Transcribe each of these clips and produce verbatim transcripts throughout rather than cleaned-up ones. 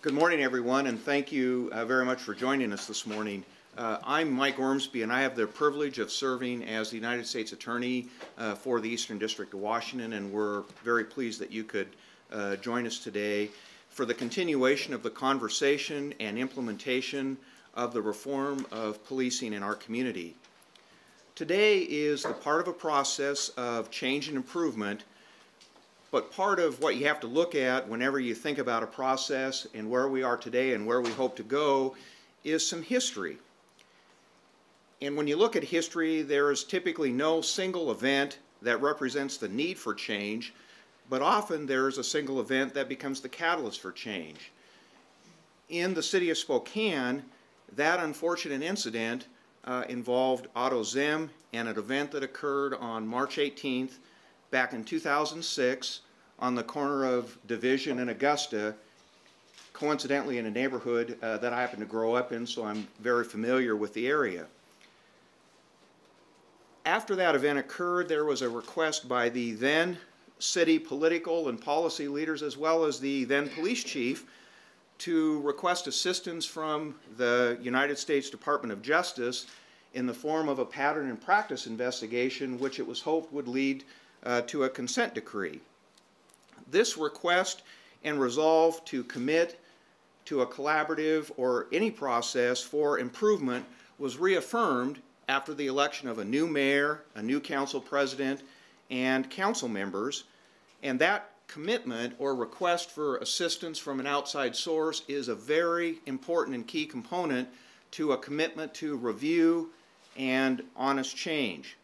Good morning, everyone, and thank you uh, very much for joining us this morning. Uh, I'm Mike Ormsby, and I have the privilege of serving as the United States Attorney uh, for the Eastern District of Washington, and we're very pleased that you could uh, join us today for the continuation of the conversation and implementation of the reform of policing in our community. Today is the part of a process of change and improvement, but part of what you have to look at whenever you think about a process and where we are today and where we hope to go is some history. And when you look at history, there is typically no single event that represents the need for change, but often there's a single event that becomes the catalyst for change. In the city of Spokane, that unfortunate incident uh, involved Otto Zim and an event that occurred on March eighteenth back in two thousand six on the corner of Division and Augusta, coincidentally in a neighborhood uh, that I happen to grow up in, so I'm very familiar with the area. After that event occurred, there was a request by the then city political and policy leaders, as well as the then police chief, to request assistance from the United States Department of Justice in the form of a pattern and practice investigation, which it was hoped would lead uh, to a consent decree. This request and resolve to commit to a collaborative or any process for improvement was reaffirmed after the election of a new mayor, a new council president, and council members. And that commitment or request for assistance from an outside source is a very important and key component to a commitment to review and honest change.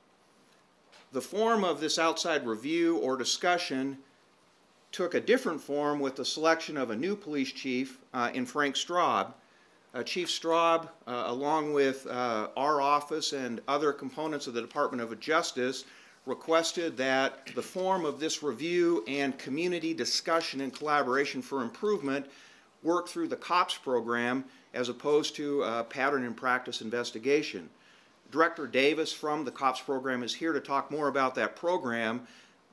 The form of this outside review or discussion took a different form with the selection of a new police chief uh, in Frank Straub. Uh, Chief Straub, uh, along with uh, our office and other components of the Department of Justice, requested that the form of this review and community discussion and collaboration for improvement work through the COPS program as opposed to a pattern and practice investigation. Director Davis from the COPS program is here to talk more about that program,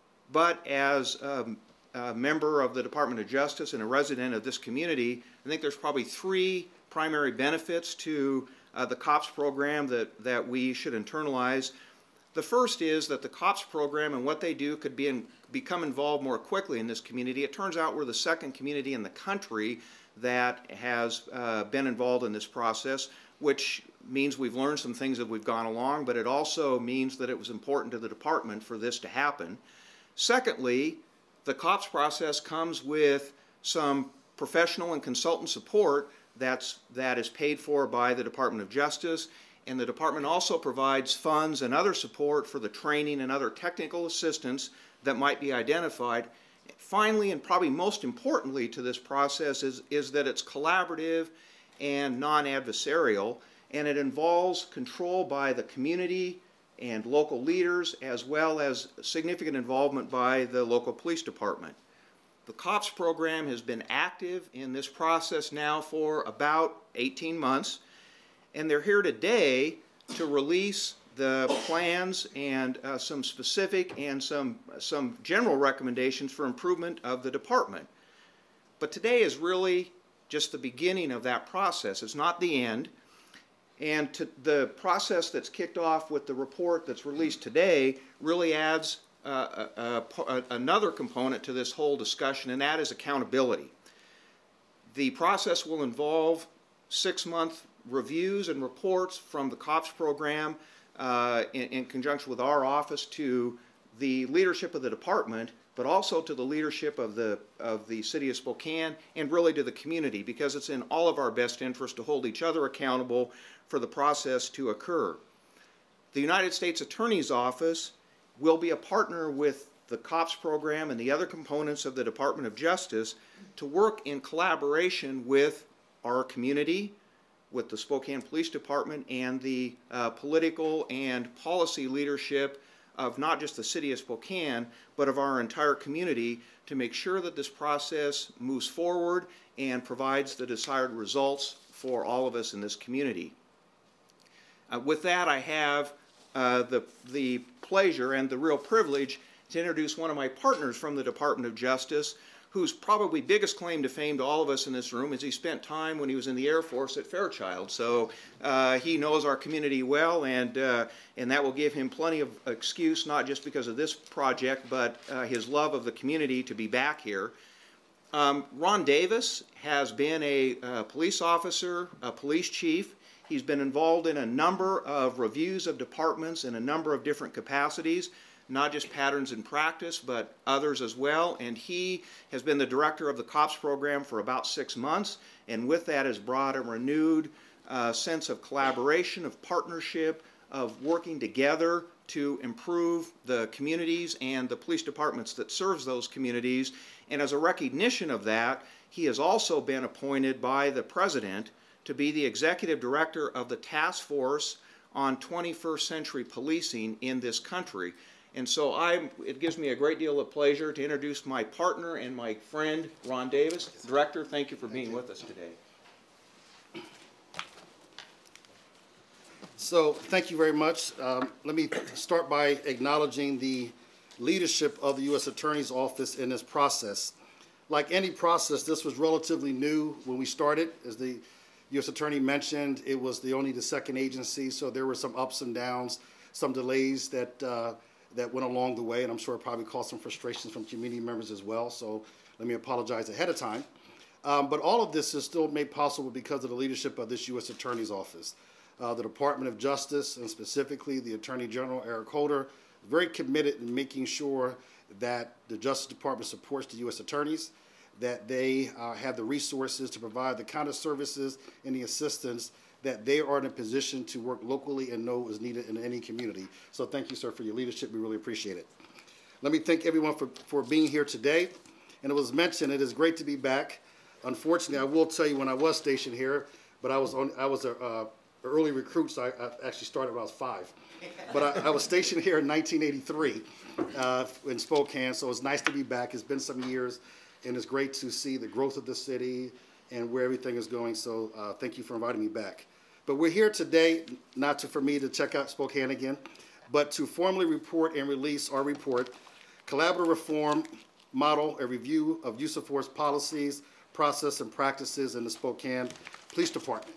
but as um, a member of the Department of Justice and a resident of this community, I think there's probably three primary benefits to uh, the COPS program that, that we should internalize. The first is that the COPS program and what they do could be in, become involved more quickly in this community. It turns out we're the second community in the country that has uh, been involved in this process, which means we've learned some things as we've gone along, but it also means that it was important to the department for this to happen. Secondly, the COPS process comes with some professional and consultant support that's, that is paid for by the Department of Justice, and the department also provides funds and other support for the training and other technical assistance that might be identified. Finally, and probably most importantly to this process, is, is that it's collaborative and non-adversarial, and it involves control by the community and local leaders, as well as significant involvement by the local police department. The COPS program has been active in this process now for about eighteen months, and they're here today to release the plans and uh, some specific and some, some general recommendations for improvement of the department. But today is really just the beginning of that process. It's not the end. And to the process that's kicked off with the report that's released today really adds uh, a, a, another component to this whole discussion, and that is accountability. The process will involve six-month reviews and reports from the COPS program uh, in, in conjunction with our office to the leadership of the department, but also to the leadership of the, of the city of Spokane and really to the community, because it's in all of our best interest to hold each other accountable for the process to occur. The United States Attorney's Office will be a partner with the COPS program and the other components of the Department of Justice to work in collaboration with our community, with the Spokane Police Department, and the uh, political and policy leadership of not just the city of Spokane, but of our entire community, to make sure that this process moves forward and provides the desired results for all of us in this community. Uh, with that, I have uh, the, the pleasure and the real privilege to introduce one of my partners from the Department of Justice, whose probably biggest claim to fame to all of us in this room is he spent time when he was in the Air Force at Fairchild. So uh, he knows our community well, and, uh, and that will give him plenty of excuse, not just because of this project, but uh, his love of the community to be back here. Um, Ron Davis has been a, a police officer, a police chief. He's been involved in a number of reviews of departments in a number of different capacities, not just patterns in practice, but others as well. And he has been the director of the COPS program for about six months, and with that has brought a renewed uh, sense of collaboration, of partnership, of working together to improve the communities and the police departments that serves those communities. And as a recognition of that, he has also been appointed by the President to be the executive director of the task force on twenty-first century policing in this country. And so I, it gives me a great deal of pleasure to introduce my partner and my friend, Ron Davis. Director, thank you for being with us today. So thank you very much. Um, let me start by acknowledging the leadership of the U S Attorney's Office in this process. Like any process, this was relatively new when we started. As the U S Attorney mentioned, it was the only the second agency, so there were some ups and downs, some delays that uh, that went along the way, and I'm sure it probably caused some frustrations from community members as well, so let me apologize ahead of time. Um, but all of this is still made possible because of the leadership of this U S Attorney's Office. Uh, the Department of Justice, and specifically the Attorney General, Eric Holder, very committed in making sure that the Justice Department supports the U S Attorneys, that they uh, have the resources to provide the kind of services and the assistance that they are in a position to work locally and know is needed in any community. So thank you, sir, for your leadership. We really appreciate it. Let me thank everyone for, for being here today. And it was mentioned, it is great to be back. Unfortunately, I will tell you when I was stationed here, but I was on, I was a uh, early recruit, so I, I actually started when I was five. But I, I was stationed here in nineteen eighty-three uh, in Spokane, so it's nice to be back. It's been some years, and it's great to see the growth of the city and where everything is going, so uh, thank you for inviting me back. But we're here today, not to, for me to check out Spokane again, but to formally report and release our report, Collaborative Reform Model, a review of use of force policies, process, and practices in the Spokane Police Department.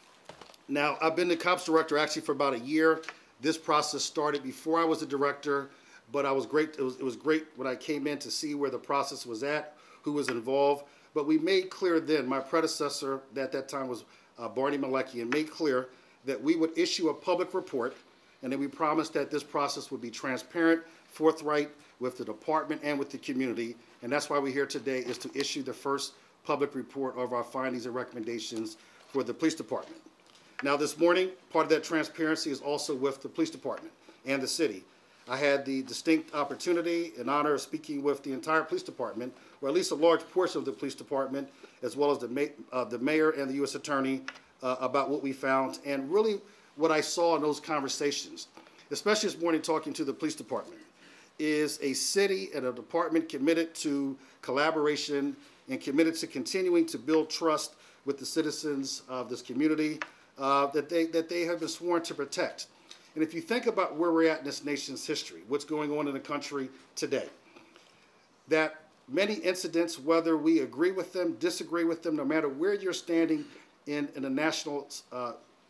Now, I've been the COPS director actually for about a year. This process started before I was the director, but I was great. It was, it was great when I came in to see where the process was at, who was involved. But we made clear then, my predecessor at that time was uh, Barney Malecki, and made clear that we would issue a public report, and then we promised that this process would be transparent, forthright with the department and with the community. And that's why we're here today, is to issue the first public report of our findings and recommendations for the police department. Now this morning, part of that transparency is also with the police department and the city. I had the distinct opportunity and honor of speaking with the entire police department, or at least a large portion of the police department, as well as the, ma uh, the mayor and the U S Attorney uh, about what we found, and really what I saw in those conversations, especially this morning talking to the police department, is a city and a department committed to collaboration and committed to continuing to build trust with the citizens of this community uh, that they, that they have been sworn to protect. And if you think about where we're at in this nation's history, what's going on in the country today, that many incidents, whether we agree with them, disagree with them, no matter where you're standing in, in a national uh,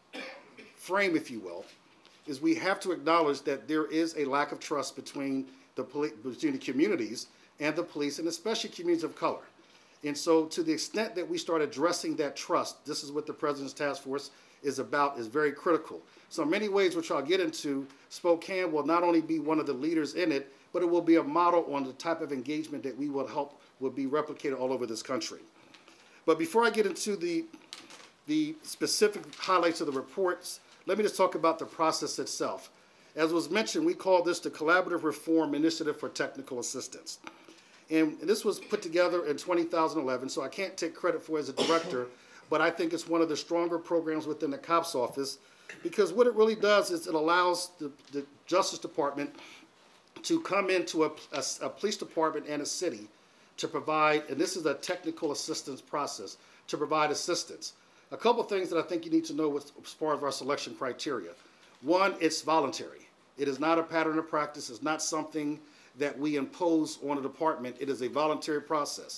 frame, if you will, is we have to acknowledge that there is a lack of trust between the, poli between the communities and the police, and especially communities of color. And so to the extent that we start addressing that trust, this is what the President's Task Force is about, is very critical. So in many ways, which I'll get into, Spokane will not only be one of the leaders in it, but it will be a model on the type of engagement that we will help will be replicated all over this country. But before I get into the, the specific highlights of the reports, let me just talk about the process itself. As was mentioned, we call this the Collaborative Reform Initiative for Technical Assistance. And this was put together in two thousand eleven, so I can't take credit for it as a director, but I think it's one of the stronger programs within the COPS office, because what it really does is it allows the, the Justice Department to come into a, a, a police department and a city to provide, and this is a technical assistance process, to provide assistance. A couple things that I think you need to know as part of our selection criteria. One, it's voluntary. It is not a pattern of practice. It's not something that we impose on a department. It is a voluntary process.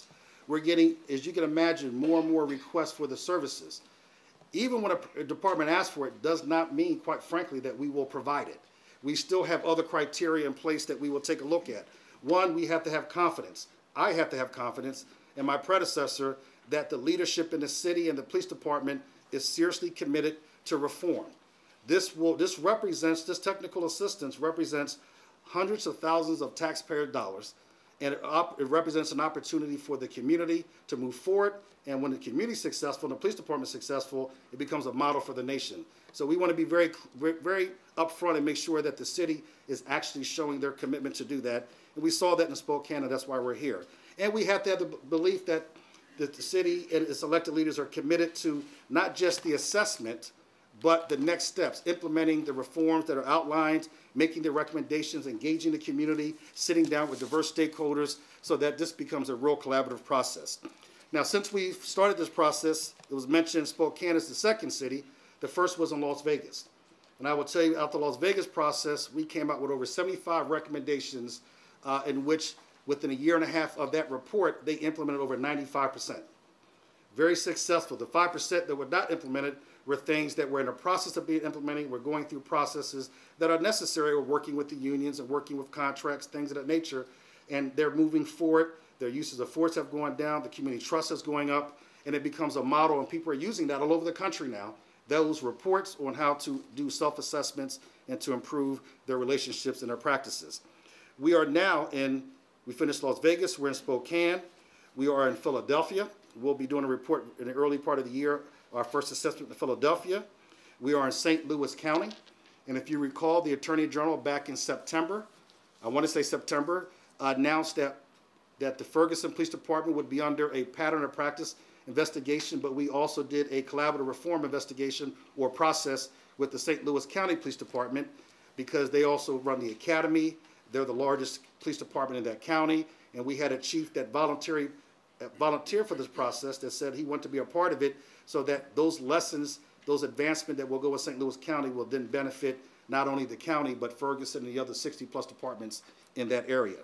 we're getting, as you can imagine, more and more requests for the services. Even when a, a department asks for it, does not mean, quite frankly, that we will provide it. We still have other criteria in place that we will take a look at. One, we have to have confidence. I have to have confidence, and my predecessor, that the leadership in the city and the police department is seriously committed to reform. This will, this represents, this technical assistance represents hundreds of thousands of taxpayer dollars, and it, op, it represents an opportunity for the community to move forward, and when the community is successful and the police department is successful, it becomes a model for the nation. So we want to be very, very upfront and make sure that the city is actually showing their commitment to do that, and we saw that in Spokane, and that's why we're here. And we have to have the belief that, that the city and its elected leaders are committed to not just the assessment, but the next steps, implementing the reforms that are outlined, making the recommendations, engaging the community, sitting down with diverse stakeholders so that this becomes a real collaborative process. Now, since we started this process, it was mentioned Spokane is the second city. The first was in Las Vegas. And I will tell you, after the Las Vegas process, we came out with over seventy-five recommendations uh, in which, within a year and a half of that report, they implemented over ninety-five percent. Very successful. The five percent that were not implemented were things that were in the process of being implemented. We're going through processes that are necessary. We're working with the unions and working with contracts, things of that nature, and they're moving forward. Their uses of force have gone down. The community trust is going up, and it becomes a model, and people are using that all over the country now, those reports on how to do self-assessments and to improve their relationships and their practices. We are now in, we finished Las Vegas, we're in Spokane, we are in Philadelphia. We'll be doing a report in the early part of the year, our first assessment in Philadelphia. We are in Saint Louis County, and if you recall, the Attorney General back in September, I want to say September, uh, announced that, that the Ferguson Police Department would be under a pattern of practice investigation, but we also did a collaborative reform investigation or process with the Saint Louis County Police Department because they also run the academy. They're the largest police department in that county, and we had a chief that volunteered volunteer for this process that said he wanted to be a part of it so that those lessons, those advancements that will go with Saint Louis County will then benefit not only the county, but Ferguson and the other sixty plus departments in that area.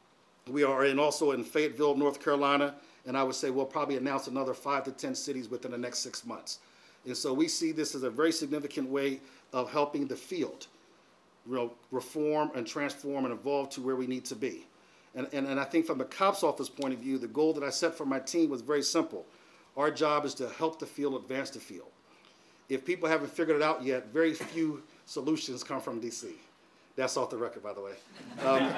We are in also in Fayetteville, North Carolina, and I would say we'll probably announce another five to ten cities within the next six months. And so we see this as a very significant way of helping the field, you know, reform and transform and evolve to where we need to be. And, and, and I think from the COPS office point of view, the goal that I set for my team was very simple. Our job is to help the field advance the field. If people haven't figured it out yet, very few solutions come from D C. That's off the record, by the way. Um,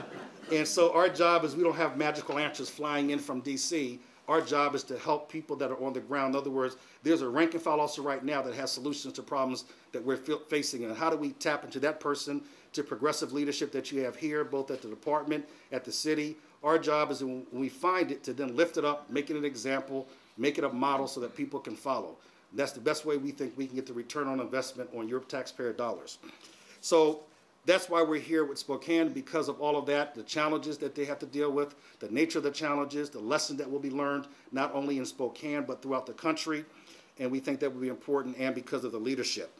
and so our job is we don't have magical answers flying in from D C. Our job is to help people that are on the ground. In other words, there's a rank and file officer right now that has solutions to problems that we're facing. And how do we tap into that person, to progressive leadership that you have here, both at the department, at the city? Our job is when we find it to then lift it up, make it an example, make it a model so that people can follow. And that's the best way we think we can get the return on investment on your taxpayer dollars. So that's why we're here with Spokane, because of all of that, the challenges that they have to deal with, the nature of the challenges, the lessons that will be learned, not only in Spokane, but throughout the country. And we think that will be important, and because of the leadership.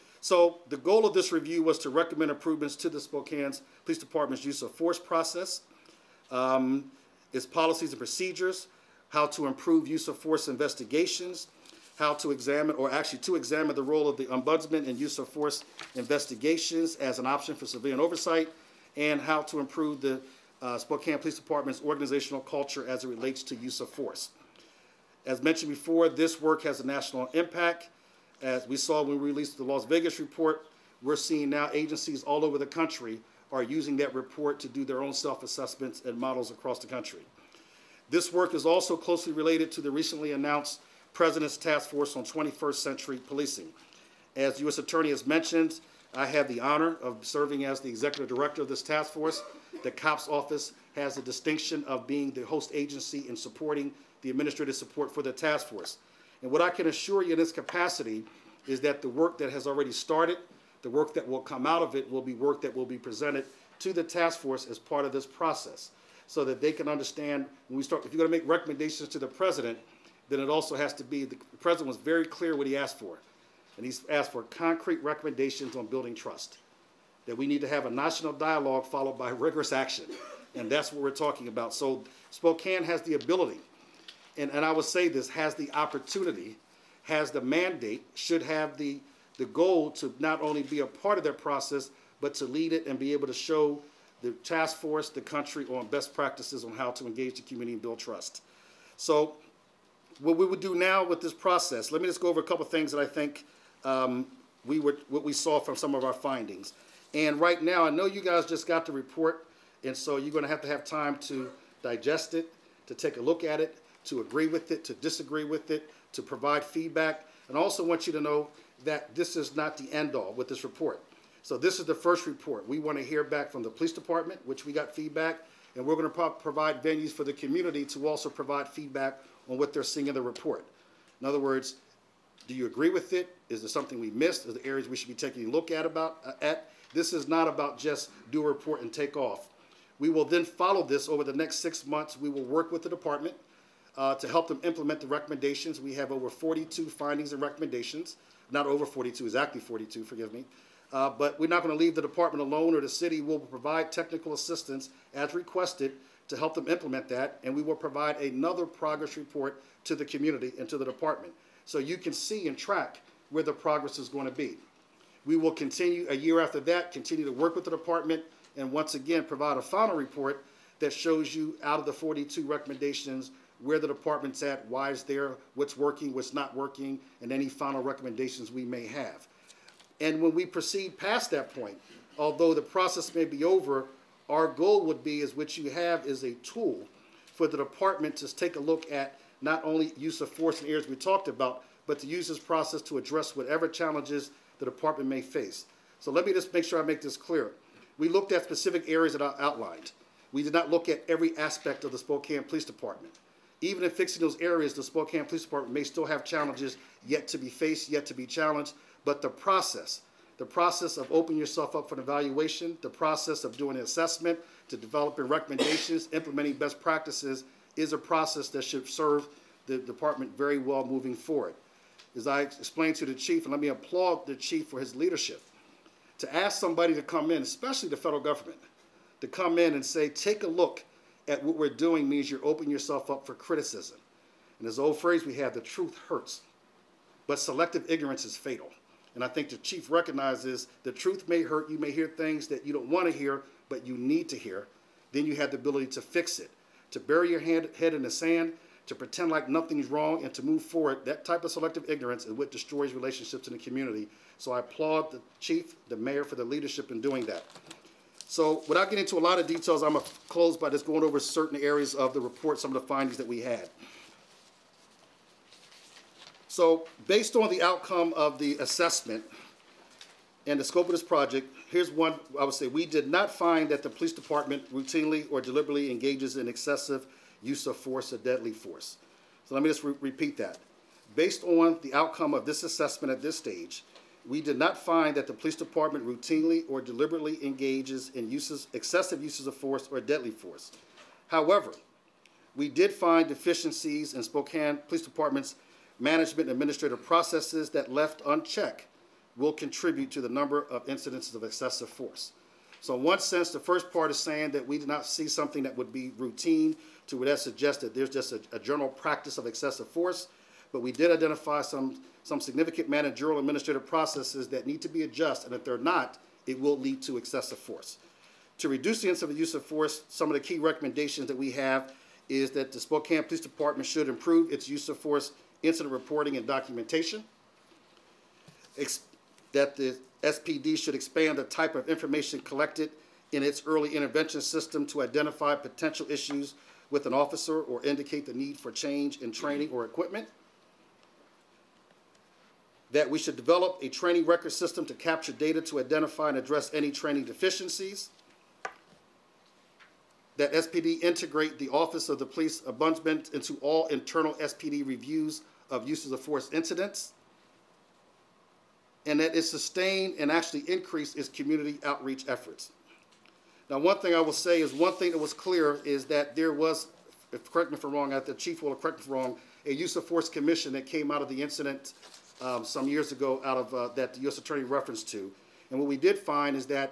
So the goal of this review was to recommend improvements to the Spokane's Police Department's use of force process, um, its policies and procedures, how to improve use of force investigations, how to examine, or actually to examine the role of the ombudsman in use of force investigations as an option for civilian oversight, and how to improve the uh, Spokane Police Department's organizational culture as it relates to use of force. As mentioned before, this work has a national impact. As we saw when we released the Las Vegas report, we're seeing now agencies all over the country are using that report to do their own self-assessments and models across the country. This work is also closely related to the recently announced President's Task Force on twenty-first century Policing. As U S Attorney has mentioned, I have the honor of serving as the Executive Director of this task force. The COPS office has the distinction of being the host agency in supporting the administrative support for the task force. And what I can assure you in this capacity is that the work that has already started, the work that will come out of it will be work that will be presented to the task force as part of this process, so that they can understand when we start, if you're going to make recommendations to the President, then it also has to be, the President was very clear what he asked for. And he's asked for concrete recommendations on building trust. That we need to have a national dialogue followed by rigorous action. And that's what we're talking about. So Spokane has the ability and, and I will say this, has the opportunity, has the mandate, should have the, the goal to not only be a part of that process, but to lead it and be able to show the task force, the country, on best practices on how to engage the community and build trust. So what we would do now with this process, let me just go over a couple of things that I think um, we would, what we saw from some of our findings. And right now, I know you guys just got the report, and so you're going to have to have time to digest it, to take a look at it, to agree with it, to disagree with it, to provide feedback. And I also want you to know that this is not the end all with this report. So this is the first report. We want to hear back from the police department, which we got feedback, and we're going to pro provide venues for the community to also provide feedback on what they're seeing in the report. In other words, do you agree with it? Is there something we missed? Are there areas we should be taking a look at? About uh, at? This is not about just do a report and take off. We will then follow this over the next six months. We will work with the department uh, to help them implement the recommendations. We have over forty-two findings and recommendations. Not over forty-two, exactly forty-two, forgive me. Uh, but we're not going to leave the department alone, or the city will provide technical assistance as requested to help them implement that, and we will provide another progress report to the community and to the department so you can see and track where the progress is going to be. We will continue a year after that, continue to work with the department, and once again provide a final report that shows you out of the forty-two recommendations where the department's at, why it's there, what's working, what's not working, and any final recommendations we may have. And when we proceed past that point, although the process may be over, our goal would be, is what you have is a tool for the department to take a look at not only use of force in areas we talked about, but to use this process to address whatever challenges the department may face. So let me just make sure I make this clear. We looked at specific areas that I outlined. We did not look at every aspect of the Spokane Police Department. Even in fixing those areas, the Spokane Police Department may still have challenges yet to be faced, yet to be challenged. But the process, the process of opening yourself up for an evaluation, the process of doing an assessment, to developing recommendations, implementing best practices, is a process that should serve the department very well moving forward. As I explained to the chief, and let me applaud the chief for his leadership, to ask somebody to come in, especially the federal government, to come in and say, take a look at what we're doing means you're opening yourself up for criticism. And there's an old phrase we have, the truth hurts, but selective ignorance is fatal. And I think the chief recognizes the truth may hurt. You may hear things that you don't want to hear, but you need to hear. Then you have the ability to fix it, to bury your head, head in the sand, to pretend like nothing's wrong, and to move forward. That type of selective ignorance is what destroys relationships in the community. So I applaud the chief, the mayor, for the leadership in doing that. So without getting into a lot of details, I'm going to close by just going over certain areas of the report, some of the findings that we had. So based on the outcome of the assessment and the scope of this project, here's one I would say. We did not find that the police department routinely or deliberately engages in excessive use of force or deadly force. So let me just re repeat that. Based on the outcome of this assessment at this stage, we did not find that the police department routinely or deliberately engages in uses, excessive uses of force or deadly force. However, we did find deficiencies in Spokane Police Department's management and administrative processes that, left unchecked, will contribute to the number of incidences of excessive force. So in one sense, the first part is saying that we did not see something that would be routine to where that suggests that there's just a, a general practice of excessive force, but we did identify some, some significant managerial and administrative processes that need to be adjusted, and if they're not, it will lead to excessive force. To reduce the incidence of use of force, some of the key recommendations that we have is that the Spokane Police Department should improve its use of force incident reporting and documentation, Ex that the S P D should expand the type of information collected in its early intervention system to identify potential issues with an officer or indicate the need for change in training or equipment, that we should develop a training record system to capture data to identify and address any training deficiencies, that S P D integrate the Office of the Police Ombudsman into all internal S P D reviews of uses of force incidents, and that it sustain and actually increase its community outreach efforts. Now, one thing I will say is one thing that was clear is that there was, if, correct me if I'm wrong, the chief will correct me if I'm wrong, a use of force commission that came out of the incident um, some years ago out of uh, that the U S Attorney referenced to. And what we did find is that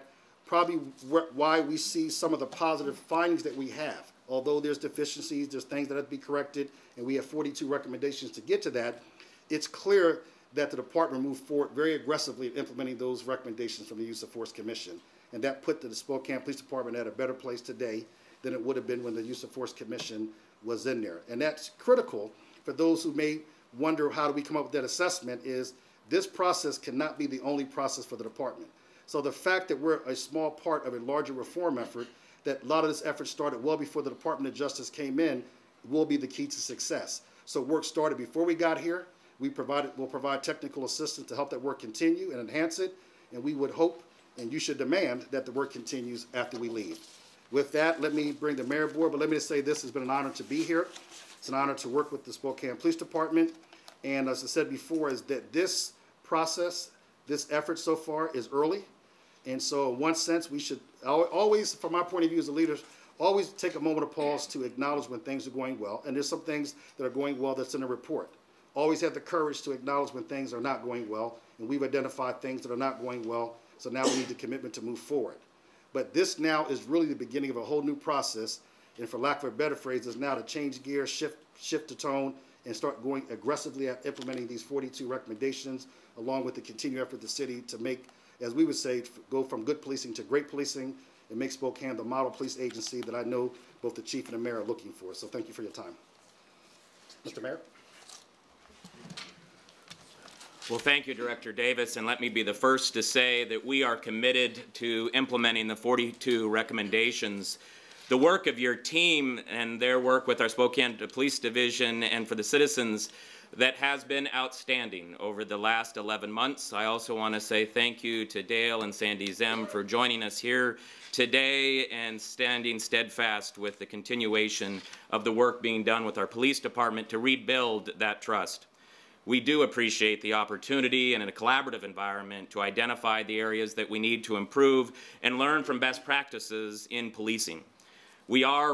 probably wh why we see some of the positive findings that we have. Although there's deficiencies, there's things that have to be corrected, and we have forty-two recommendations to get to that, it's clear that the department moved forward very aggressively in implementing those recommendations from the Use of Force Commission. And that put the Spokane Police Department at a better place today than it would have been when the Use of Force Commission was in there. And that's critical for those who may wonder how do we come up with that assessment is this process cannot be the only process for the department. So the fact that we're a small part of a larger reform effort, that a lot of this effort started well before the Department of Justice came in, will be the key to success. So work started before we got here. We provided, will provide technical assistance to help that work continue and enhance it, and we would hope, and you should demand, that the work continues after we leave. With that, let me bring the mayor aboard, but let me just say this has been an honor to be here. It's an honor to work with the Spokane Police Department, and as I said before, is that this process, this effort so far is early, and so in one sense, we should always, from my point of view as a leader, always take a moment of pause to acknowledge when things are going well, and there's some things that are going well that's in the report. Always have the courage to acknowledge when things are not going well, and we've identified things that are not going well, so now we need the commitment to move forward. But this now is really the beginning of a whole new process, and for lack of a better phrase, is now to change gears, shift, shift the tone, and start going aggressively at implementing these forty-two recommendations, along with the continued effort of the city to make, as we would say, go from good policing to great policing, and make Spokane the model police agency that I know both the chief and the mayor are looking for. So thank you for your time. Mister Mayor. Well, thank you, Director Davis, and let me be the first to say that we are committed to implementing the forty-two recommendations. The work of your team and their work with our Spokane Police Division and for the citizens, that has been outstanding over the last eleven months. I also want to say thank you to Dale and Sandy Zem for joining us here today and standing steadfast with the continuation of the work being done with our police department to rebuild that trust. We do appreciate the opportunity and in a collaborative environment to identify the areas that we need to improve and learn from best practices in policing. We are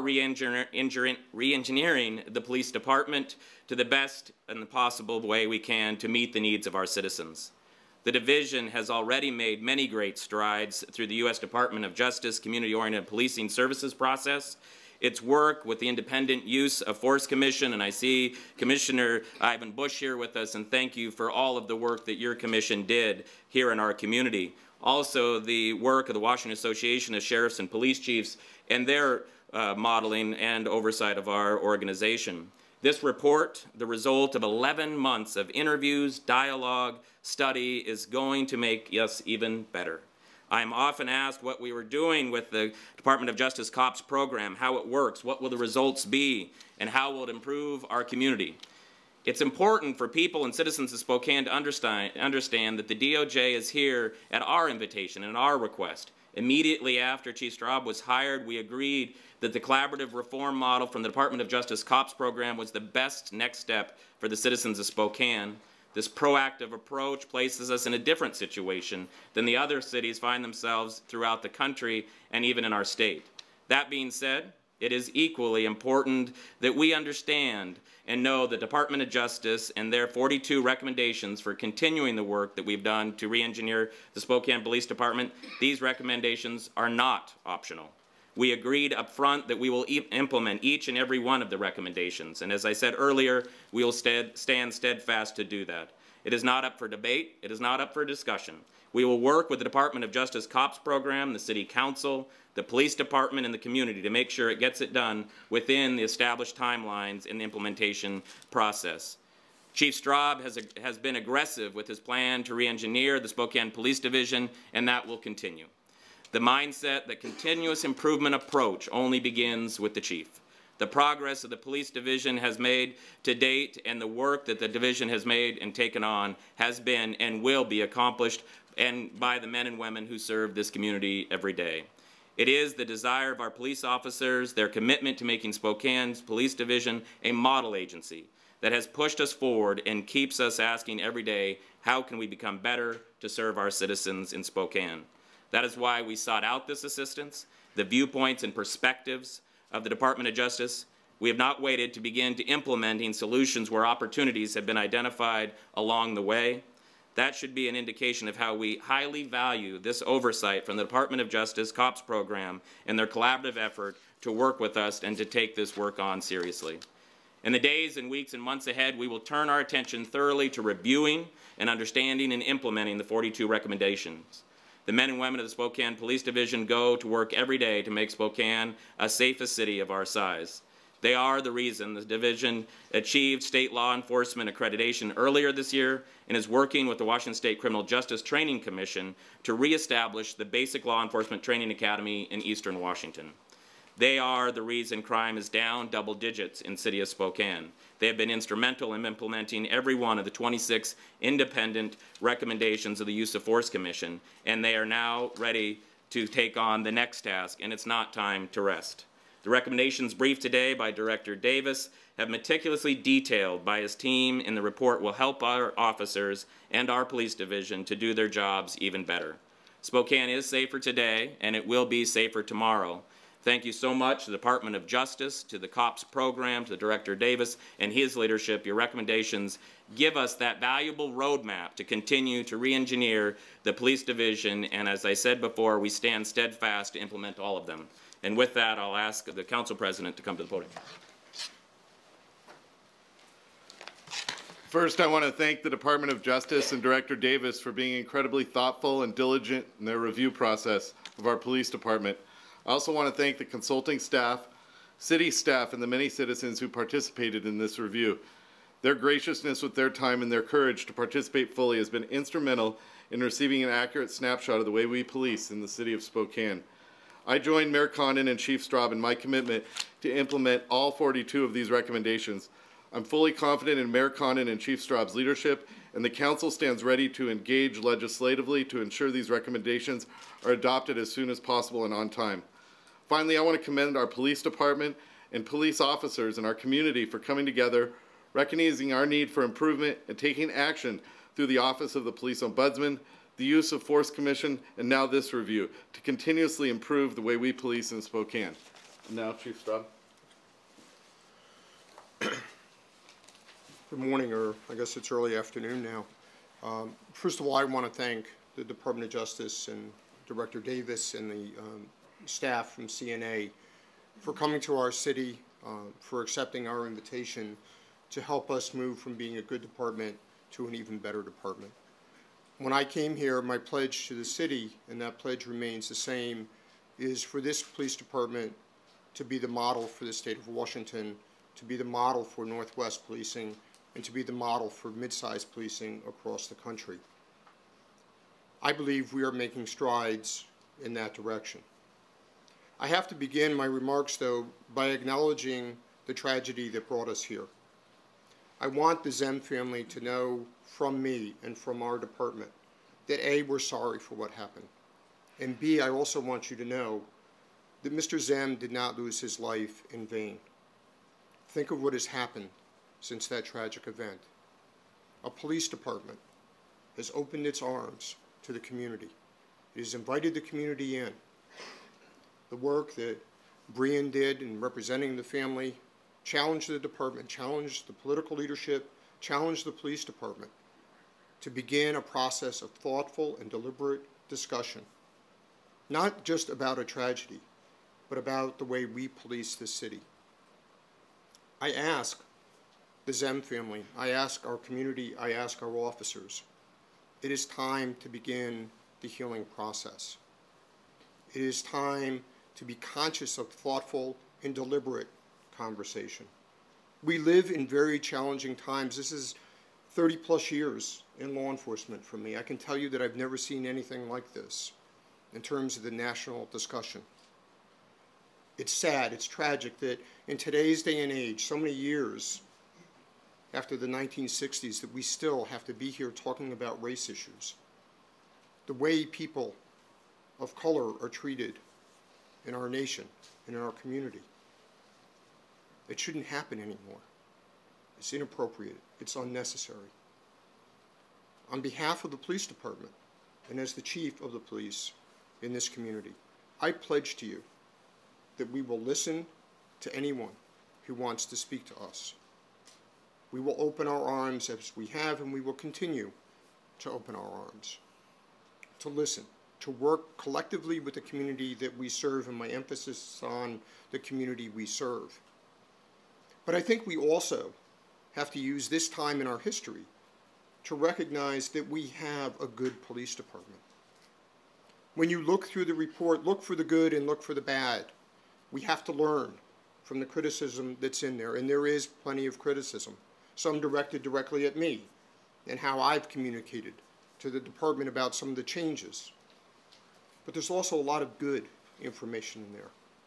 re-engineering the police department to the best and the possible way we can to meet the needs of our citizens. The division has already made many great strides through the U S Department of Justice Community-Oriented Policing Services process. Its work with the Independent Use of Force Commission, and I see Commissioner Ivan Bush here with us, and thank you for all of the work that your commission did here in our community. Also, the work of the Washington Association of Sheriffs and Police Chiefs and their uh, modeling and oversight of our organization. This report, the result of eleven months of interviews, dialogue, study, is going to make us even better. I'm often asked what we were doing with the Department of Justice COPS program, how it works, what will the results be, and how will it improve our community. It's important for people and citizens of Spokane to understand, understand that the D O J is here at our invitation and our request. Immediately after Chief Straub was hired, we agreed that the collaborative reform model from the Department of Justice COPS program was the best next step for the citizens of Spokane. This proactive approach places us in a different situation than the other cities find themselves throughout the country and even in our state. That being said, it is equally important that we understand and know the Department of Justice and their forty-two recommendations for continuing the work that we've done to re-engineer the Spokane Police Department. These recommendations are not optional. We agreed up front that we will e implement each and every one of the recommendations, and as I said earlier, we will stead stand steadfast to do that. It is not up for debate. It is not up for discussion. We will work with the Department of Justice COPS program, the City Council, the Police Department, and the community to make sure it gets it done within the established timelines in the implementation process. Chief Straub has, has been aggressive with his plan to re-engineer the Spokane Police Division, and that will continue. The mindset that continuous improvement approach only begins with the chief. The progress that the police division has made to date and the work that the division has made and taken on has been and will be accomplished and by the men and women who serve this community every day. It is the desire of our police officers, their commitment to making Spokane's police division a model agency that has pushed us forward and keeps us asking every day, how can we become better to serve our citizens in Spokane? That is why we sought out this assistance, the viewpoints and perspectives of the Department of Justice. We have not waited to begin to implementing solutions where opportunities have been identified along the way. That should be an indication of how we highly value this oversight from the Department of Justice COPS program and their collaborative effort to work with us and to take this work on seriously. In the days and weeks and months ahead, we will turn our attention thoroughly to reviewing and understanding and implementing the forty-two recommendations. The men and women of the Spokane Police Division go to work every day to make Spokane a safest city of our size. They are the reason the division achieved state law enforcement accreditation earlier this year and is working with the Washington State Criminal Justice Training Commission to reestablish the Basic Law Enforcement Training Academy in Eastern Washington. They are the reason crime is down double digits in the city of Spokane. They have been instrumental in implementing every one of the twenty-six independent recommendations of the Use of Force Commission, and they are now ready to take on the next task, and it's not time to rest. The recommendations briefed today by Director Davis have meticulously detailed by his team, and the report will help our officers and our police division to do their jobs even better. Spokane is safer today, and it will be safer tomorrow. Thank you so much to the Department of Justice, to the COPS program, to Director Davis and his leadership. Your recommendations give us that valuable roadmap to continue to re-engineer the police division, and as I said before, we stand steadfast to implement all of them. And with that, I'll ask the Council President to come to the podium. First, I want to thank the Department of Justice and Director Davis for being incredibly thoughtful and diligent in their review process of our police department. I also want to thank the consulting staff, city staff, and the many citizens who participated in this review. Their graciousness with their time and their courage to participate fully has been instrumental in receiving an accurate snapshot of the way we police in the city of Spokane. I joined Mayor Condon and Chief Straub in my commitment to implement all forty-two of these recommendations. I'm fully confident in Mayor Condon and Chief Straub's leadership, and the Council stands ready to engage legislatively to ensure these recommendations are adopted as soon as possible and on time. Finally, I want to commend our police department and police officers in our community for coming together, recognizing our need for improvement, and taking action through the Office of the Police Ombudsman, the Use of Force Commission, and now this review to continuously improve the way we police in Spokane. And now, Chief Straub. Good morning, or I guess it's early afternoon now. Um, first of all, I want to thank the Department of Justice and Director Davis and the um, staff from C N A for coming to our city, uh, for accepting our invitation to help us move from being a good department to an even better department. When I came here, my pledge to the city, and that pledge remains the same, is for this police department to be the model for the state of Washington, to be the model for Northwest policing, and to be the model for mid-sized policing across the country. I believe we are making strides in that direction. I have to begin my remarks, though, by acknowledging the tragedy that brought us here. I want the Zem family to know from me and from our department that A, we're sorry for what happened, and B, I also want you to know that Mister Zem did not lose his life in vain. Think of what has happened since that tragic event. A police department has opened its arms to the community. It has invited the community in. The work that Brian did in representing the family challenged the department, challenged the political leadership, challenged the police department to begin a process of thoughtful and deliberate discussion, not just about a tragedy, but about the way we police this city. I ask the Zem family, I ask our community, I ask our officers, it is time to begin the healing process. It is time to be conscious of thoughtful and deliberate conversation. We live in very challenging times. This is thirty plus years in law enforcement for me. I can tell you that I've never seen anything like this in terms of the national discussion. It's sad, it's tragic that in today's day and age, so many years after the nineteen sixties, that we still have to be here talking about race issues. The way people of color are treated in our nation and in our community. It shouldn't happen anymore. It's inappropriate. It's unnecessary. On behalf of the police department and as the chief of the police in this community, I pledge to you that we will listen to anyone who wants to speak to us. We will open our arms as we have, and we will continue to open our arms, to listen, to work collectively with the community that we serve, and my emphasis is on the community we serve. But I think we also have to use this time in our history to recognize that we have a good police department. When you look through the report, look for the good and look for the bad. We have to learn from the criticism that's in there, and there is plenty of criticism, some directed directly at me and how I've communicated to the department about some of the changes. But there's also a lot of good information in there.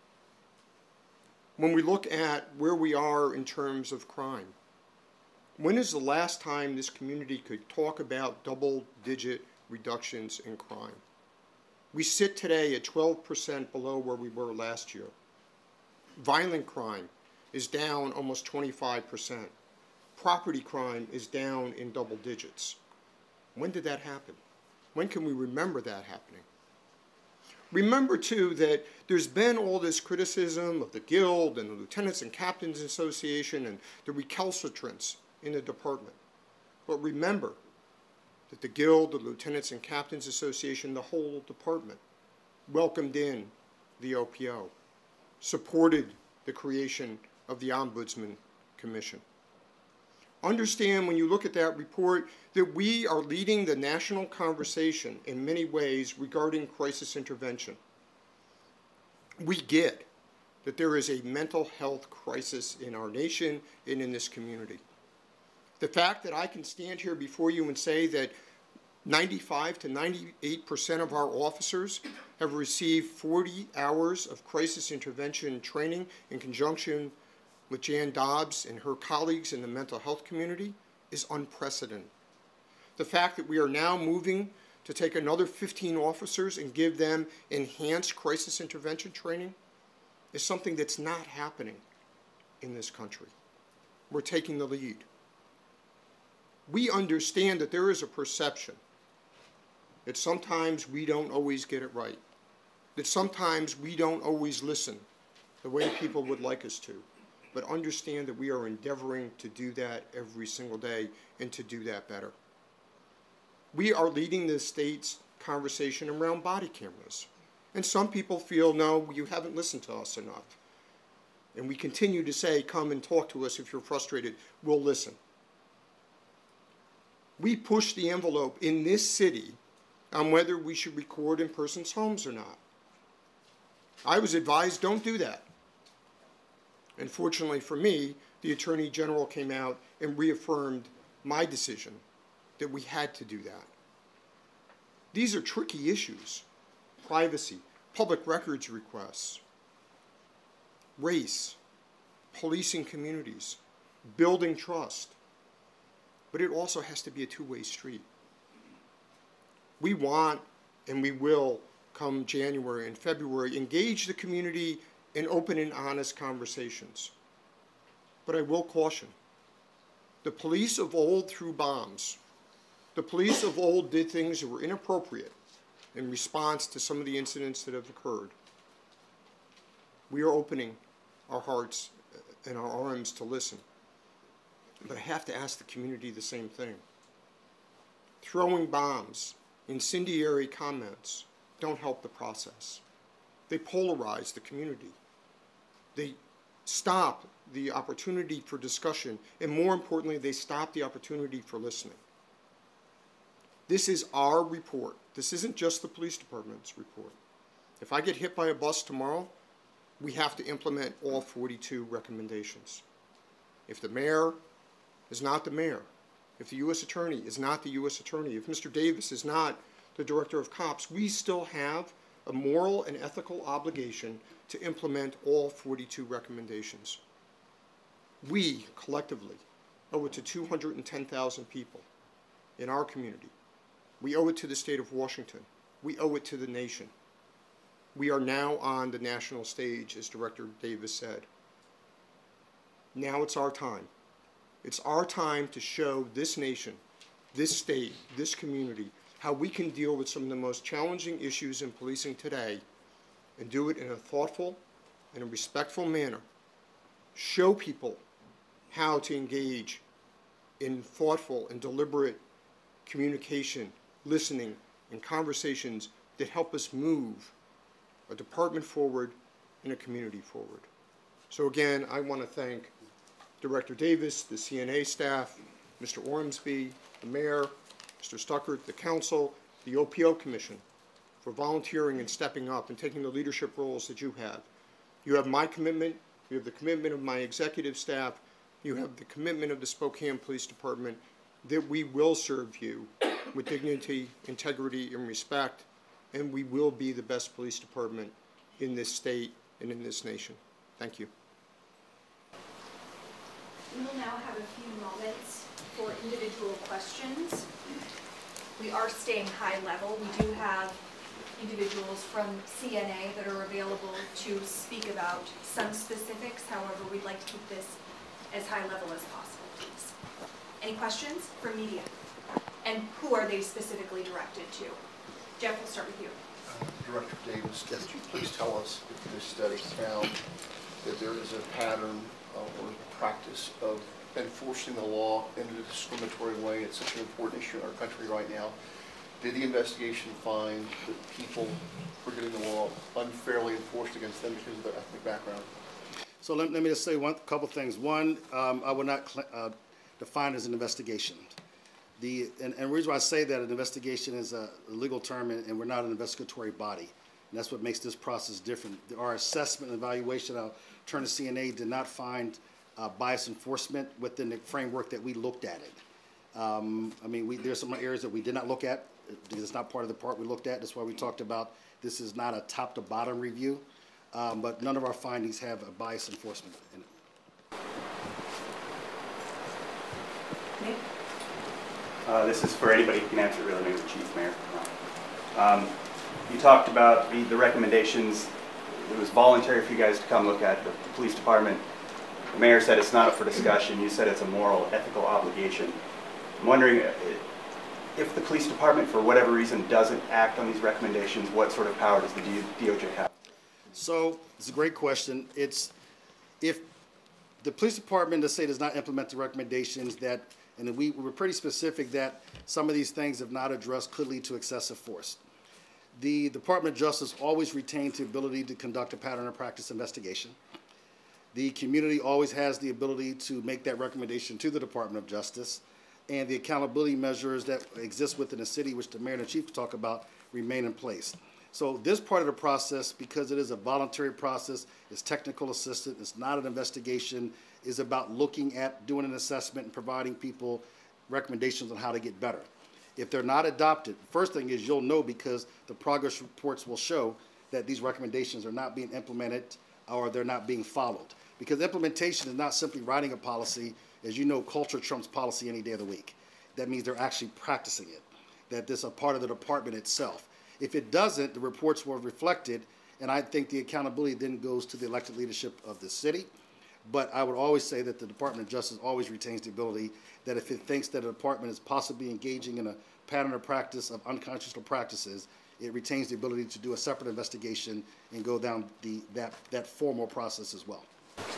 When we look at where we are in terms of crime, when is the last time this community could talk about double-digit reductions in crime? We sit today at twelve percent below where we were last year. Violent crime is down almost twenty-five percent. Property crime is down in double digits. When did that happen? When can we remember that happening? Remember, too, that there's been all this criticism of the Guild and the Lieutenants and Captains Association and the recalcitrants in the department. But remember that the Guild, the Lieutenants and Captains Association, the whole department welcomed in the O P O, supported the creation of the Ombudsman Commission. Understand when you look at that report that we are leading the national conversation in many ways regarding crisis intervention. We get that there is a mental health crisis in our nation and in this community. The fact that I can stand here before you and say that ninety-five to ninety-eight percent of our officers have received forty hours of crisis intervention training in conjunction with Jan Dobbs and her colleagues in the mental health community is unprecedented. The fact that we are now moving to take another fifteen officers and give them enhanced crisis intervention training is something that's not happening in this country. We're taking the lead. We understand that there is a perception that sometimes we don't always get it right, that sometimes we don't always listen the way people would like us to, but understand that we are endeavoring to do that every single day and to do that better. We are leading the state's conversation around body cameras, and some people feel, no, you haven't listened to us enough. And we continue to say, come and talk to us if you're frustrated, we'll listen. We push the envelope in this city on whether we should record in persons' homes or not. I was advised, don't do that. And fortunately for me, the Attorney General came out and reaffirmed my decision that we had to do that. These are tricky issues: privacy, public records requests, race, policing communities, building trust. But it also has to be a two-way street. We want, and we will, come January and February, engage the community in open and honest conversations. But I will caution, the police of old threw bombs. The police of old did things that were inappropriate in response to some of the incidents that have occurred. We are opening our hearts and our arms to listen. But I have to ask the community the same thing. Throwing bombs, incendiary comments, don't help the process. They polarize the community. They stop the opportunity for discussion, and more importantly, they stop the opportunity for listening. This is our report. This isn't just the police department's report. If I get hit by a bus tomorrow, we have to implement all forty-two recommendations. If the mayor is not the mayor, if the U S attorney is not the U S attorney, if Mister Davis is not the director of cops, we still have a moral and ethical obligation to implement all forty-two recommendations. We, collectively, owe it to two hundred ten thousand people in our community. We owe it to the state of Washington. We owe it to the nation. We are now on the national stage, as Director Davis said. Now it's our time. It's our time to show this nation, this state, this community, how we can deal with some of the most challenging issues in policing today and do it in a thoughtful and a respectful manner. Show people how to engage in thoughtful and deliberate communication, listening, and conversations that help us move a department forward and a community forward. So again, I want to thank Director Davis, the C N A staff, Mister Ormsby, the mayor, Mister Stuckert, the council, the O P O Commission for volunteering and stepping up and taking the leadership roles that you have. You have my commitment, you have the commitment of my executive staff, you have the commitment of the Spokane Police Department that we will serve you with dignity, integrity, and respect, and we will be the best police department in this state and in this nation. Thank you. We will now have a few moments for individual questions. We are staying high level. We do have individuals from C N A that are available to speak about some specifics. However, we'd like to keep this as high level as possible, please. Any questions from media? And who are they specifically directed to? Jeff, we'll start with you. Uh, Director Davis, could you please tell us if this study found that there is a pattern uh, or practice of enforcing the law in a discriminatory way? It's such an important issue in our country right now. Did the investigation find that people were getting the law unfairly enforced against them because of their ethnic background? So let, let me just say one couple things. One, um, I would not uh, define it as an investigation. The, and, and the reason why I say that an investigation is a legal term, and, and we're not an investigatory body. And that's what makes this process different. Our assessment and evaluation, I'll turn to C N A, did not find uh, bias enforcement within the framework that we looked at it. Um, I mean, we, there's some areas that we did not look at. It's not part of the part we looked at. That's why we talked about this is not a top to bottom review. Um, but none of our findings have a bias enforcement in it. Nick? Uh, this is for anybody who can answer it, really. Maybe the Chief, Mayor. Um, you talked about the, the recommendations. It was voluntary for you guys to come look at the, the police department. The mayor said it's not up for discussion. You said it's a moral, ethical obligation. I'm wondering if the police department, for whatever reason, doesn't act on these recommendations, what sort of power does the D O J have? So it's a great question. It's if the police department, let's say, does not implement the recommendations that, and we were pretty specific that some of these things, if not addressed, could lead to excessive force. The Department of Justice always retains the ability to conduct a pattern of practice investigation. The community always has the ability to make that recommendation to the Department of Justice, and the accountability measures that exist within the city, which the mayor and the chief talk about, remain in place. So this part of the process, because it is a voluntary process, it's technical assistance, it's not an investigation, is about looking at doing an assessment and providing people recommendations on how to get better. If they're not adopted, first thing is you'll know because the progress reports will show that these recommendations are not being implemented or they're not being followed. Because implementation is not simply writing a policy. As you know, culture trumps policy any day of the week. That means they're actually practicing it, that this is a part of the department itself. If it doesn't, the reports will reflect it, and I think the accountability then goes to the elected leadership of the city. But I would always say that the Department of Justice always retains the ability that if it thinks that a department is possibly engaging in a pattern of practice of unconscionable practices, it retains the ability to do a separate investigation and go down the, that, that formal process as well.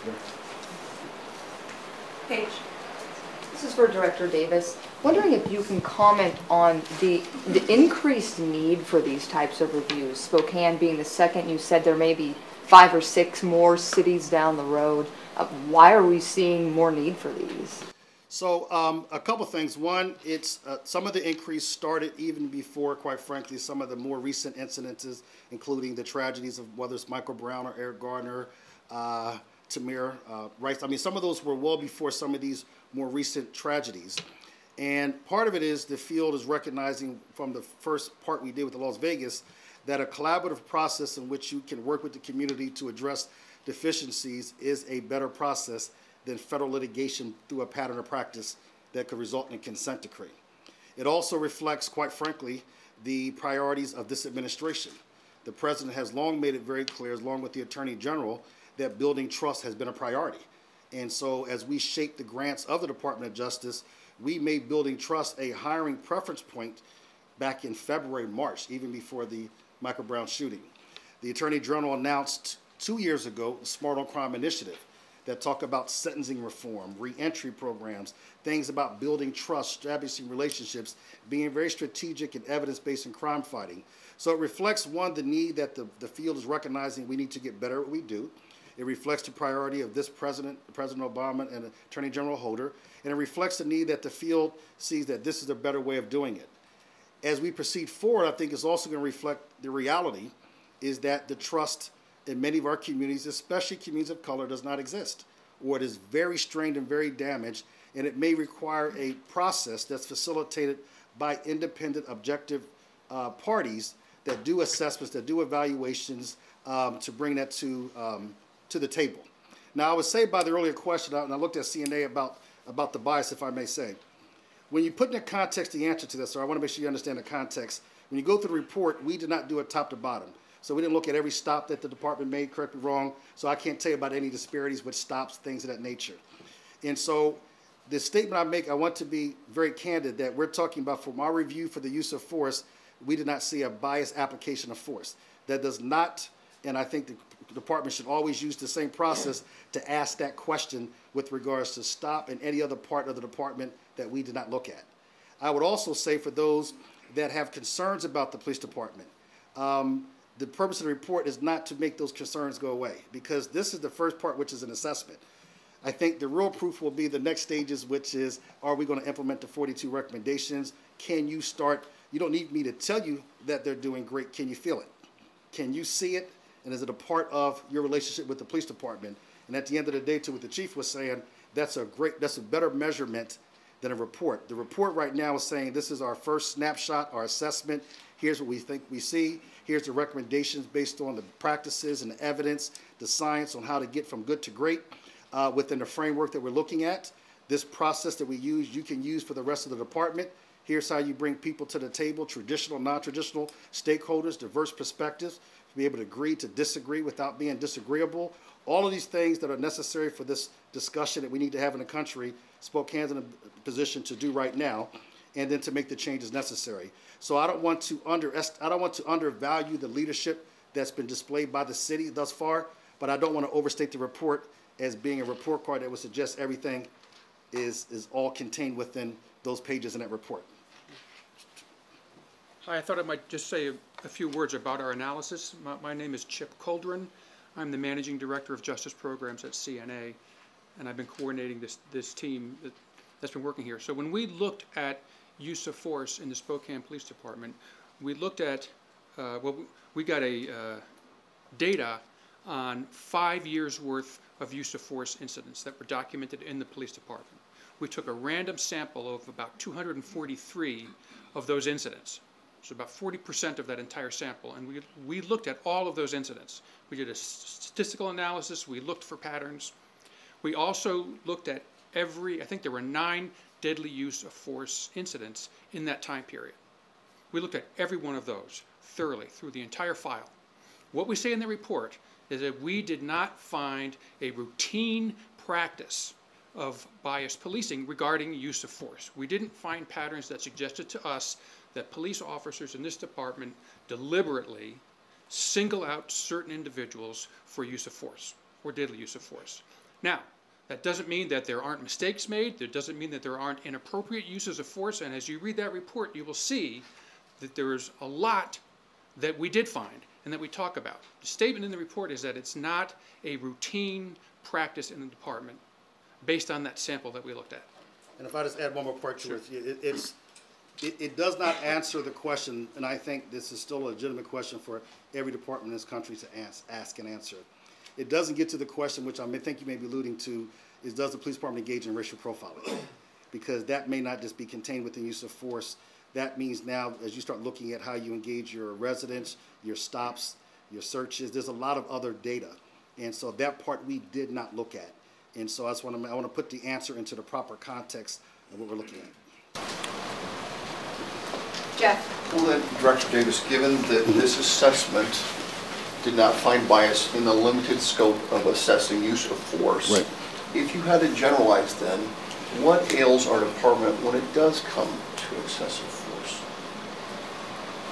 Paige. This is for Director Davis. Wondering if you can comment on the, the increased need for these types of reviews. Spokane being the second, you said there may be five or six more cities down the road. Uh, why are we seeing more need for these? So um, a couple things. One, it's uh, some of the increase started even before, quite frankly, some of the more recent incidences, including the tragedies of whether it's Michael Brown or Eric Gardner, uh, Tamir uh, Rice. I mean, some of those were well before some of these more recent tragedies. And part of it is the field is recognizing from the first part we did with the Las Vegas that a collaborative process in which you can work with the community to address deficiencies is a better process than federal litigation through a pattern of practice that could result in a consent decree. It also reflects, quite frankly, the priorities of this administration. The president has long made it very clear, along with the attorney general, that building trust has been a priority. And so as we shape the grants of the Department of Justice, we made building trust a hiring preference point back in February, March, even before the Michael Brown shooting. The Attorney General announced two years ago the Smart on Crime initiative that talk about sentencing reform, reentry programs, things about building trust, establishing relationships, being very strategic and evidence-based in crime fighting. So it reflects, one, the need that the, the field is recognizing we need to get better at what we do. It reflects the priority of this president, President Obama, and Attorney General Holder, and it reflects the need that the field sees that this is a better way of doing it. As we proceed forward, I think it's also going to reflect the reality is that the trust in many of our communities, especially communities of color, does not exist, or it is very strained and very damaged, and it may require a process that's facilitated by independent, objective uh, parties that do assessments, that do evaluations um, to bring that to um, to the table. Now, I would say by the earlier question, and I looked at C N A about about the bias, if I may say, when you put in context the answer to this, so I want to make sure you understand the context. When you go through the report, we did not do it top to bottom. So we didn't look at every stop that the department made, correct me wrong, so I can't tell you about any disparities with stops, things of that nature. And so the statement I make, I want to be very candid that we're talking about, from our review for the use of force, we did not see a biased application of force. That does not, and I think the department should always use the same process to ask that question with regards to stop and any other part of the department that we did not look at. I would also say for those that have concerns about the police department, um, the purpose of the report is not to make those concerns go away, because this is the first part, which is an assessment. I think the real proof will be the next stages, which is, are we going to implement the forty-two recommendations? Can you start? You don't need me to tell you that they're doing great. Can you feel it? Can you see it? And is it a part of your relationship with the police department? And at the end of the day, to what the chief was saying, that's a great, that's a better measurement than a report. The report right now is saying this is our first snapshot, our assessment. Here's what we think we see. Here's the recommendations based on the practices and the evidence, the science on how to get from good to great uh, within the framework that we're looking at. This process that we use, you can use for the rest of the department. Here's how you bring people to the table, traditional, non-traditional stakeholders, diverse perspectives, to be able to agree to disagree without being disagreeable. All of these things that are necessary for this discussion that we need to have in the country, Spokane's in a position to do right now, and then to make the changes necessary. So I don't want to under I don't want to undervalue the leadership that's been displayed by the city thus far, but I don't want to overstate the report as being a report card that would suggest everything is is all contained within those pages in that report. Hi, I thought I might just say a, a few words about our analysis. My, my name is Chip Coldren. I'm the Managing Director of Justice Programs at C N A, and I've been coordinating this, this team that, that's been working here. So when we looked at use of force in the Spokane Police Department, we looked at, uh, well, we got a uh, data on five years worth of use of force incidents that were documented in the police department. We took a random sample of about two hundred forty-three of those incidents. So about forty percent of that entire sample, and we, we looked at all of those incidents. We did a statistical analysis, we looked for patterns. We also looked at every, I think there were nine deadly use of force incidents in that time period. We looked at every one of those thoroughly through the entire file. What we say in the report is that we did not find a routine practice of biased policing regarding use of force. We didn't find patterns that suggested to us that police officers in this department deliberately single out certain individuals for use of force or deadly use of force. Now, that doesn't mean that there aren't mistakes made. That doesn't mean that there aren't inappropriate uses of force. And as you read that report, you will see that there is a lot that we did find and that we talk about. The statement in the report is that it's not a routine practice in the department based on that sample that we looked at. And if I just add one more part to Sure. it, it, it's, it, it does not answer the question, and I think this is still a legitimate question for every department in this country to ask, ask and answer. It doesn't get to the question, which I may think you may be alluding to, is does the police department engage in racial profiling? Because that may not just be contained within use of force. That means now, as you start looking at how you engage your residents, your stops, your searches, there's a lot of other data. And so that part we did not look at. And so I just want to, I want to put the answer into the proper context of what we're looking at. Jeff? Well then, Director Davis, given that this assessment did not find bias in the limited scope of assessing use of force, right. If you had to generalize then, what ails our department when it does come to excessive force?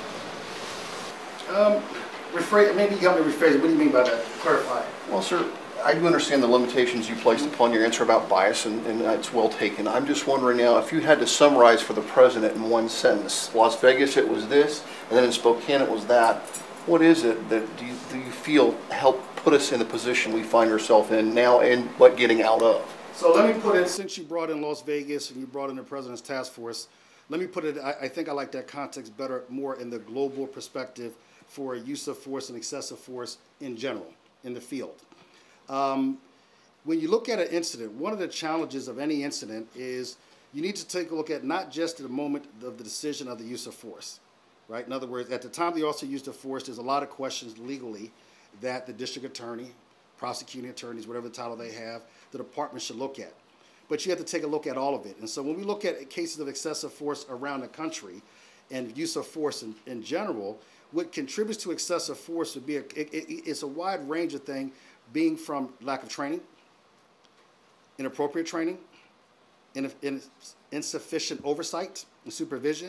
Um, rephrase, maybe you help me rephrase it. What do you mean by that? Clarify. Well, sir, I do understand the limitations you placed upon your answer about bias, and, and it's well taken. I'm just wondering now, if you had to summarize for the president in one sentence, Las Vegas it was this, and then in Spokane it was that, what is it that do you, do you feel helped put us in the position we find ourselves in now and what getting out of? So let me put it, since you brought in Las Vegas and you brought in the President's Task Force, let me put it, I, I think I like that context better, more in the global perspective for use of force and excessive force in general, in the field. Um, when you look at an incident, one of the challenges of any incident is you need to take a look at not just the moment of the decision of the use of force, right? In other words, at the time the officer used the force, there's a lot of questions legally that the district attorney, prosecuting attorneys, whatever title they have, the department should look at. But you have to take a look at all of it. And so when we look at cases of excessive force around the country and use of force in, in general, what contributes to excessive force would be, a, it, it, it's a wide range of things, being from lack of training, inappropriate training, in, in, insufficient oversight and supervision,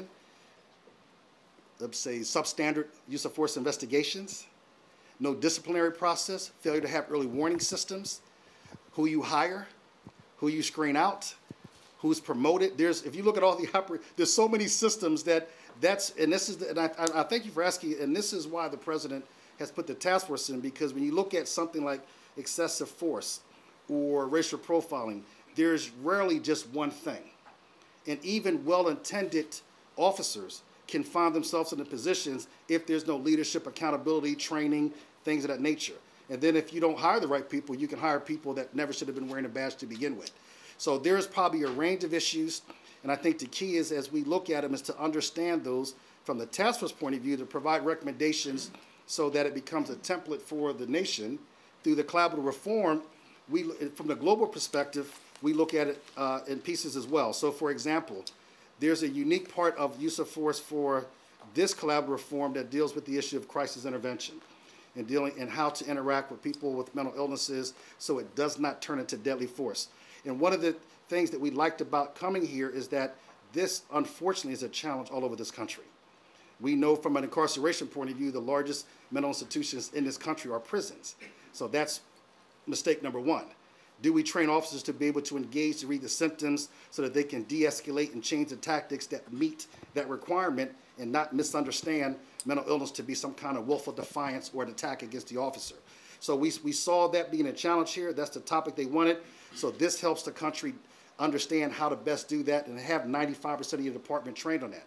let's say substandard use of force investigations, no disciplinary process, failure to have early warning systems, who you hire, who you screen out, who's promoted. There's, if you look at all the oper- there's so many systems that that's, and this is, the, and I, I thank you for asking, and this is why the president has put the task force in, because when you look at something like excessive force or racial profiling, there's rarely just one thing. And even well-intended officers can find themselves in the positions if there's no leadership, accountability, training, things of that nature. And then if you don't hire the right people, you can hire people that never should have been wearing a badge to begin with. So there's probably a range of issues, and I think the key is, as we look at them, is to understand those from the task force point of view, to provide recommendations so that it becomes a template for the nation. Through the collaborative reform, we, from the global perspective, we look at it uh, in pieces as well. So for example, there's a unique part of use of force for this collaborative reform that deals with the issue of crisis intervention and dealing and how to interact with people with mental illnesses so it does not turn into deadly force. And one of the things that we liked about coming here is that this, unfortunately, is a challenge all over this country. We know from an incarceration point of view, the largest mental institutions in this country are prisons. So that's mistake number one. Do we train officers to be able to engage, to read the symptoms so that they can de-escalate and change the tactics that meet that requirement and not misunderstand mental illness to be some kind of willful defiance or an attack against the officer? So we, we saw that being a challenge here. That's the topic they wanted. So this helps the country understand how to best do that and have ninety-five percent of your department trained on that.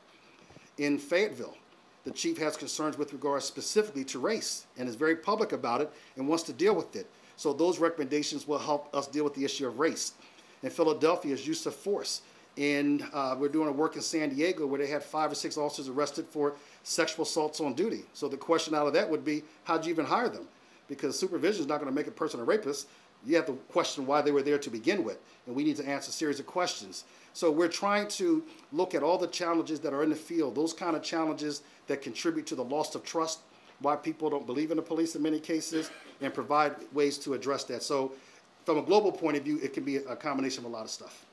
In Fayetteville, the chief has concerns with regards specifically to race and is very public about it and wants to deal with it. So those recommendations will help us deal with the issue of race. In Philadelphia, is use of force. In, uh, we're doing a work in San Diego where they had five or six officers arrested for sexual assaults on duty. So the question out of that would be, how'd you even hire them? Because supervision is not going to make a person a rapist. You have to question why they were there to begin with. And we need to answer a series of questions. So we're trying to look at all the challenges that are in the field, those kind of challenges that contribute to the loss of trust, why people don't believe in the police in many cases, and provide ways to address that. So from a global point of view, it can be a combination of a lot of stuff.